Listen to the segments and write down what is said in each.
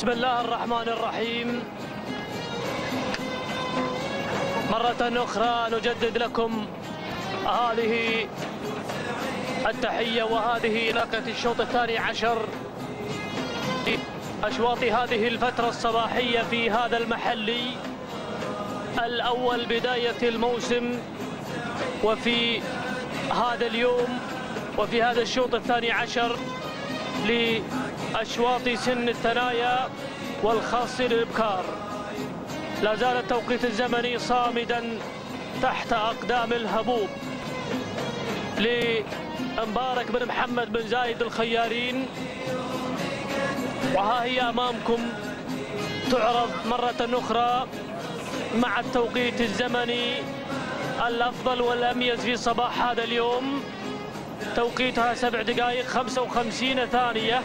بسم الله الرحمن الرحيم. مرة أخرى نجدد لكم هذه التحية وهذه لقطة الشوط الثاني عشر في أشواط هذه الفترة الصباحية في هذا المحلي الأول بداية الموسم، وفي هذا اليوم وفي هذا الشوط الثاني عشر لأشواط سن الثنايا والخاص للإبكار. لا زال التوقيت الزمني صامدا تحت أقدام الهبوب لمبارك بن محمد بن زايد الخيارين، وها هي أمامكم تعرض مرة أخرى مع التوقيت الزمني الأفضل والأميز في صباح هذا اليوم. توقيتها 7 دقائق 55 ثانية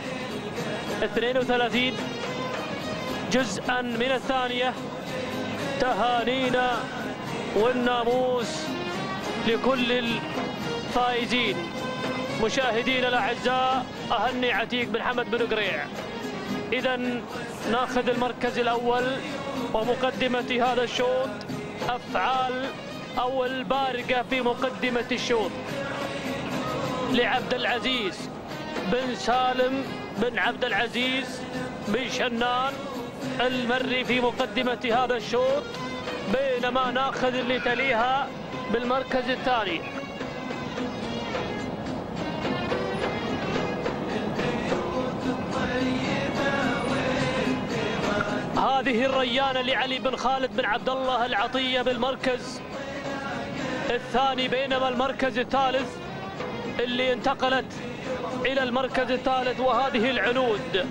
32 جزءا من الثانية. تهانينا والناموس لكل الفائزين. مشاهدينا الأعزاء، أهني عتيق بن حمد بن قريع. إذا ناخذ المركز الأول ومقدمة هذا الشوط أفعال أو البارقة في مقدمة الشوط لعبد العزيز بن سالم بن عبد العزيز بن شنان المري في مقدمة هذا الشوط، بينما ناخذ اللي تليها بالمركز الثاني هذه الريانة لعلي بن خالد بن عبد الله العطية بالمركز الثاني، بينما المركز الثالث اللي انتقلت إلى المركز الثالث وهذه العنود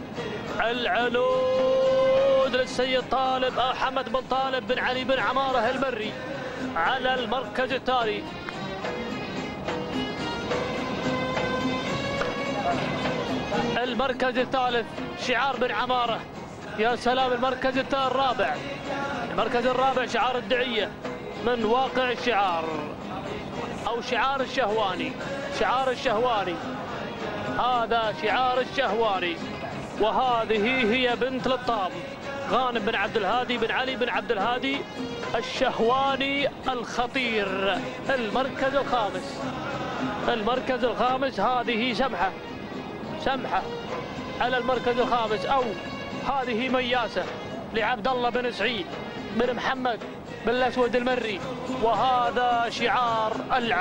للسيد طالب حمد بن طالب بن علي بن عمارة المري على المركز الثاني. المركز الثالث شعار بن عمارة. يا سلام. المركز الرابع شعار الدعية من واقع الشعار أو شعار الشهواني. هذا شعار الشهواني. وهذه هي بنت لطام غانم بن عبد الهادي بن علي بن عبد الهادي الشهواني الخطير. المركز الخامس هذه سمحة على المركز الخامس، أو هذه مياسة لعبد الله بن سعيد بن محمد بن الأسود المري. وهذا شعار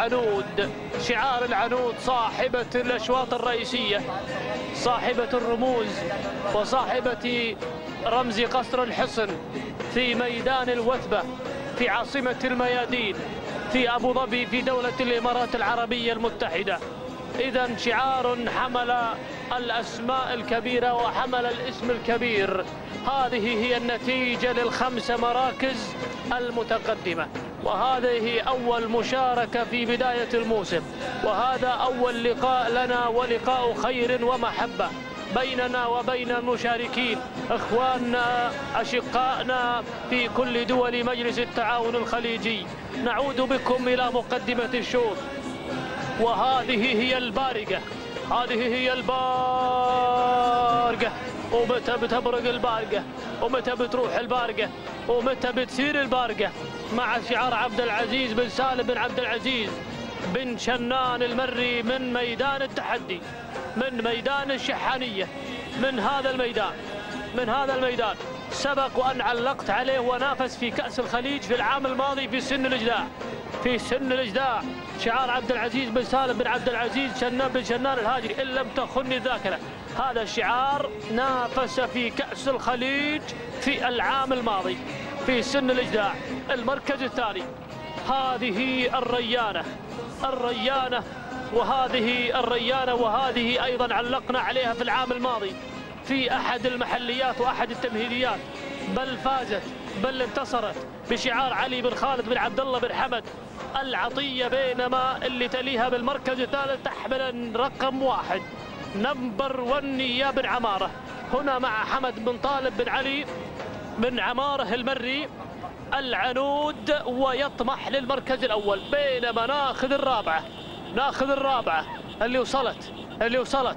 العنود صاحبة الأشواط الرئيسية، صاحبة الرموز وصاحبة رمز قصر الحصن في ميدان الوثبة في عاصمة الميادين في أبو ظبي في دولة الإمارات العربية المتحدة. إذا شعار حمل الأسماء الكبيرة وحمل الاسم الكبير. هذه هي النتيجة للخمس مراكز المتقدمة، وهذه أول مشاركة في بداية الموسم، وهذا أول لقاء لنا ولقاء خير ومحبة بيننا وبين المشاركين إخواننا أشقائنا في كل دول مجلس التعاون الخليجي. نعود بكم إلى مقدمة الشوط، وهذه هي البارقة. ومتى بتبرق البارقة، ومتى بتروح البارقة، ومتى بتسير البارقة، مع شعار عبد العزيز بن سالم بن عبد العزيز بن شنان المري من ميدان التحدي، من ميدان الشحانية، من هذا الميدان سبق وأن علقت عليه ونافس في كأس الخليج في العام الماضي في سن الإجداع. شعار عبد العزيز بن سالم بن عبد العزيز شنان بن شنان الهاجري إن لم تخني الذاكرة. هذا الشعار نافس في كأس الخليج في العام الماضي في سن الإجداع. المركز الثاني هذه الريانة وهذه أيضا علقنا عليها في العام الماضي في أحد المحليات وأحد التمهيديات، بل انتصرت بشعار علي بن خالد بن عبد الله بن حمد العطية. بينما اللي تليها بالمركز الثالث تحمل رقم 1 نمبر 1 يا بن عمارة، هنا مع حمد بن طالب بن علي بن عمارة المري العنود، ويطمح للمركز الأول. بينما ناخذ الرابعة اللي وصلت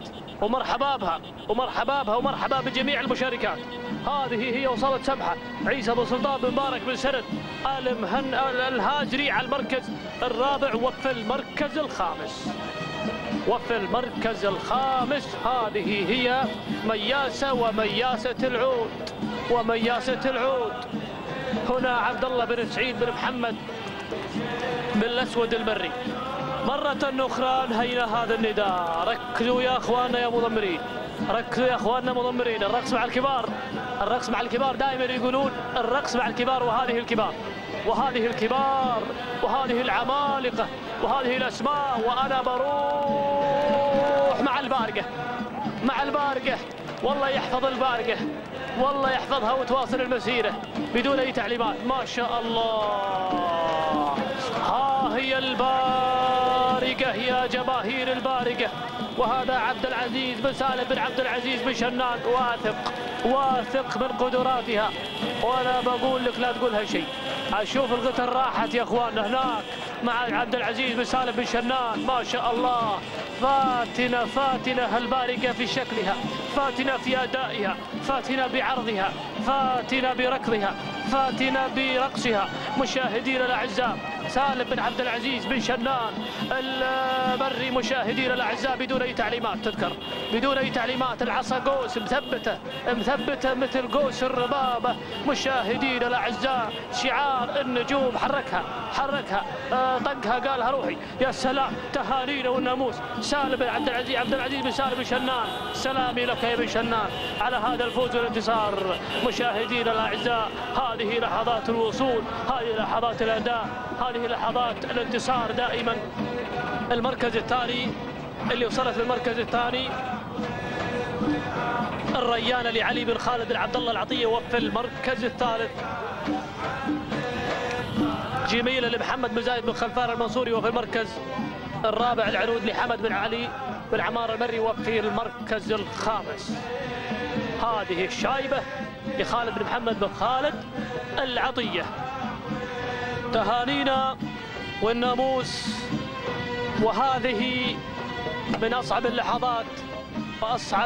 ومرحبا بها ومرحبا بها ومرحبا بجميع المشاركات. هذه هي وصلت سمحة عيسى بن سلطان بن مبارك بن سند الهاجري على المركز الرابع وفي المركز الخامس. وفي المركز الخامس هذه هي مياسة ومياسة العود ومياسة العود. هنا عبد الله بن سعيد بن محمد بن الأسود المري. مرة أخرى انهينا هذا النداء. ركزوا يا أخواننا يا مضمرين، ركزوا يا أخواننا مضمرين. الرقص مع الكبار، الرقص مع الكبار دائما يقولون الرقص مع الكبار، وهذه الكبار وهذه الكبار وهذه العمالقة وهذه الأسماء. وأنا بروح مع البارقة، مع البارقة. والله يحفظ البارقة، والله يحفظها وتواصل المسيرة بدون أي تعليمات. ما شاء الله. ها هي البارقة يا جماهير البارقة. وهذا عبد العزيز بن سالم بن عبد العزيز بن شنان، واثق من قدراتها. وانا بقول لك لا تقولها شيء. اشوف الغتر راحت يا اخواننا هناك مع عبد العزيز بن سالم بن شنان. ما شاء الله. فاتنة فاتنة البارقة في شكلها، فاتنة في أدائها، فاتنة بعرضها، فاتنة بركضها، فاتنة برقصها. مشاهدينا الأعزاء سالم بن عبد العزيز بن شنان المري. مشاهدينا الأعزاء بدون أي تعليمات، تذكر بدون أي تعليمات. العصا قوس مثبتة مثبتة مثل قوس الربابة. مشاهدينا الأعزاء شعار النجوم. حركها حركها، طقها قالها روحي. يا سلام، تهانينا والناموس. سالم بن عبد العزيز، عبد العزيز بن سالم بن شنان. سلامي لك يا بن شنان على هذا الفوز والانتصار. مشاهدينا الأعزاء هذه لحظات الوصول، هذه لحظات الأداء، هذه لحظات الانتصار دائما. المركز الثاني اللي وصلت للمركز الثاني الريانة لعلي بن خالد بن عبد الله العطية. وفي المركز الثالث جميلة لمحمد بن زايد بن خلفان المنصوري. وفي المركز الرابع العنود لحمد بن علي بن عمار المري. وفي المركز الخامس هذه الشايبة لخالد بن محمد بن خالد العطية. تهانينا والناموس. وهذه من أصعب اللحظات وأصعب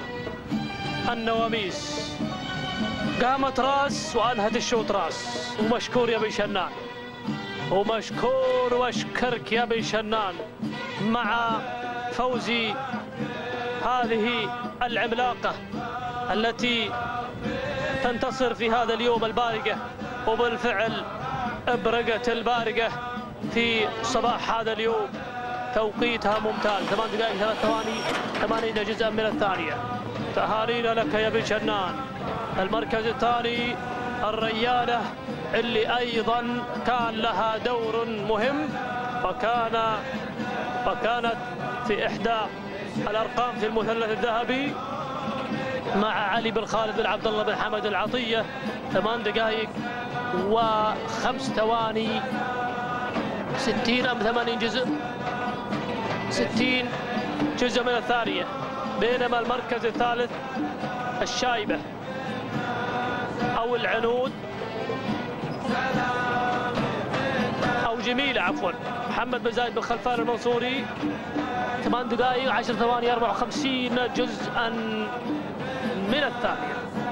النواميس. قامت راس وأنهت الشوط راس. ومشكور يا بن شنان، ومشكور واشكرك يا بن شنان مع فوزي هذه العملاقة التي تنتصر في هذا اليوم البارقة. وبالفعل ابرقت البارقة في صباح هذا اليوم. توقيتها ممتاز، 8 دقائق 3 ثواني 80 جزءا من الثانية. تهانينا لك يا بن شنان. المركز الثاني الريانة اللي أيضا كان لها دور مهم، وكانت في إحدى الأرقام في المثلث الذهبي مع علي بن خالد بن عبد الله بن حمد العطية. 8 دقائق و5 ثواني 60 أم 80 جزء، 60 جزء من الثانية. بينما المركز الثالث الشايبة أو العنود أو جميلة عفوا محمد بن زايد بن خلفان المنصوري. 8 دقائق 10 ثواني 54 جزءا من الثانية.